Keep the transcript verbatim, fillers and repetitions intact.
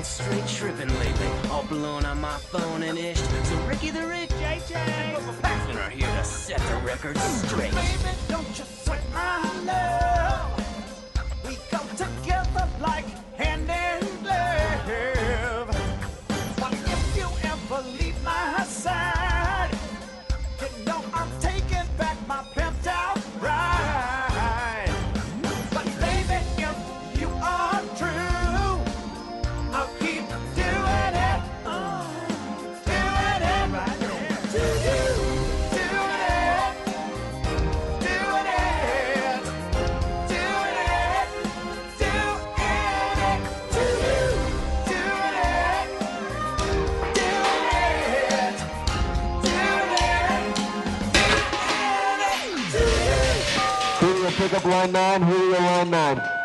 straight tripping lately, all blown on my phone and ished. So Ricky the Rick, J J, and Bubba Paxton are here to set the record straight. Baby, don't you sweat my love. We go together like hand in glove. But if you ever leave my side, you know I'm taking back my pimped out ride. But baby, if you are true, I'll keep doing it, uh, doing it right there. To you, doing it, doing it, doing it, doing it. To you, doing it, doing it, doing it, doing it. To you. Julio, pick up line nine. Julio, line nine.